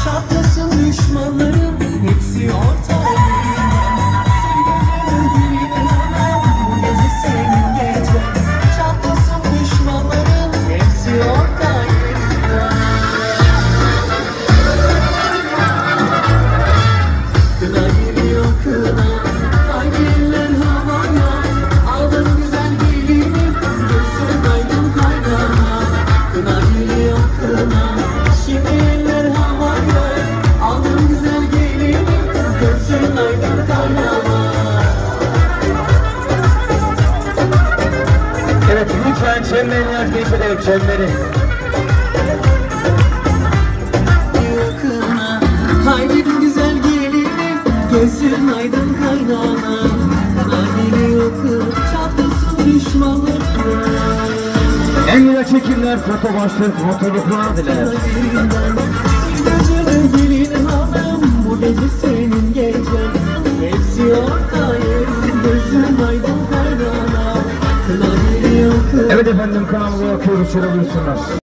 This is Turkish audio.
Çatlasın düşmanlarım, hepsi ortağım. Bu gece senin gecen. Çatlasın düşmanlarım, hepsi ortağım. Kına geliyor kına, haydiler havaya. Aldım güzel gelini, gözün aydın kaynana. Kına geliyor kına, şimdi eller havaya. Aldım güzel gelini, gözün aydın kaynana. Evet, lütfen çemberini yazmayı söyleyin, çemberi. Kına, haydi güzel gelini, gözün aydın kaynana. Kına geliyor kına, çatlasın düşmanları. En güzel çekimler, foto başlık, mutluluklar diler. Gözünü gelin hanım, bu gece senin gecen. Hepsi ortayım, gözün aydın kaynana. Kına geliyor kına. Evet efendim, kanalımıza bakıyoruz, şöyle buyursunlar.